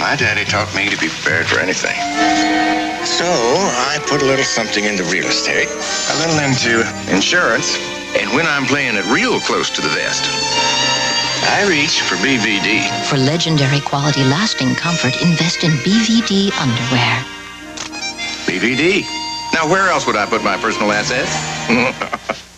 My daddy taught me to be prepared for anything. So I put a little something into real estate, a little into insurance, and when I'm playing it real close to the vest, I reach for BVD. For legendary quality, lasting comfort, invest in BVD Underwear. BVD. Now, where else would I put my personal assets?